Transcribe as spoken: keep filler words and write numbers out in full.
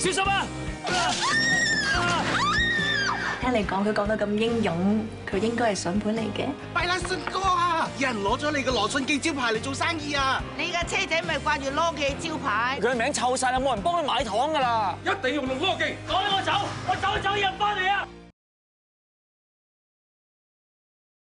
小心啊！ 聽你講佢講得咁英勇，佢應該係筍盤嚟嘅。 弊啦，信哥啊！有人攞咗你嘅羅信記招牌嚟做生意啊！ 你架車仔咪掛住羅記招牌， 佢名臭晒啦，冇人幫佢買糖㗎啦！ 一定要用羅記。 趕我走，我走走入翻嚟啊！